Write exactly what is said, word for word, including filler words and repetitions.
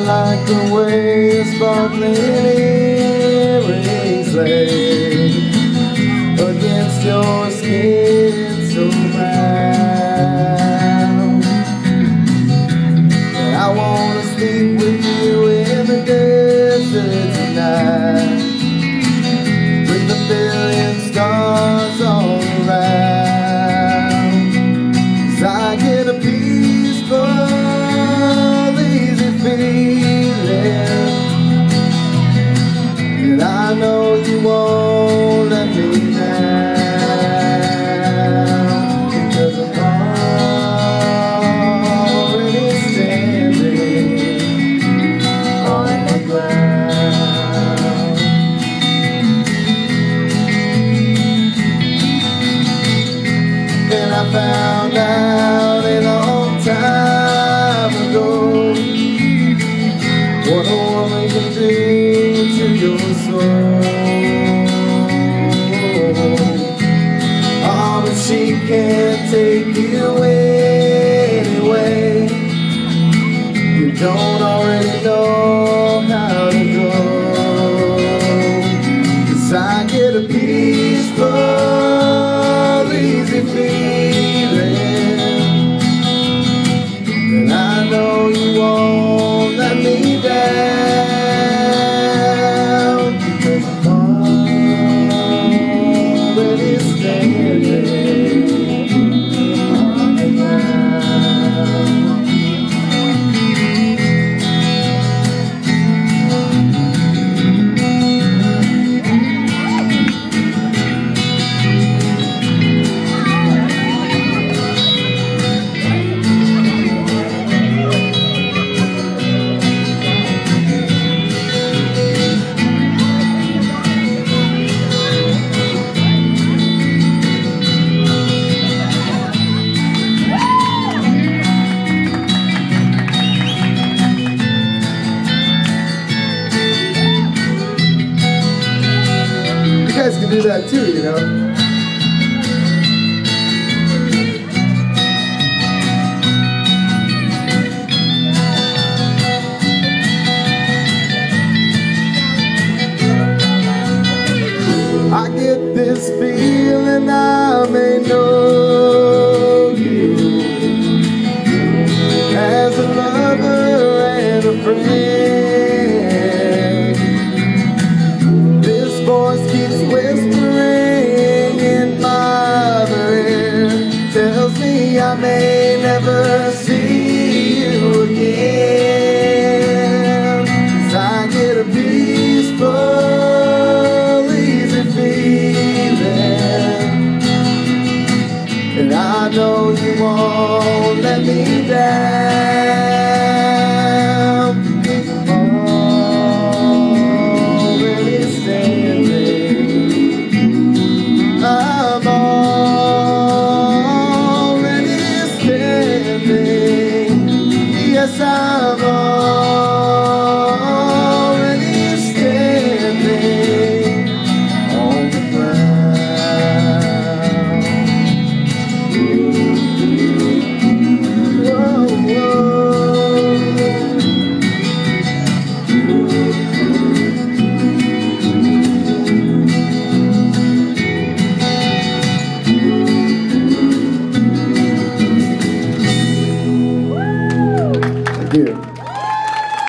like the way a sparkling earrings lay against your skin so brown. And I wanna sleep with you in the desert tonight, with a billion stars all around. 'Cause I get a peaceful, easy feeling, and I know you won't let me down, because I'm already standing on the ground. And I found out a long time ago what a woman can do to your soul. Oh, but she can't take you anyway. You don't already know how to go. 'Cause I get a peaceful, easy feeling, and I know you won't let me down, because I'm already standing on the ground. You guys can do that too, you know.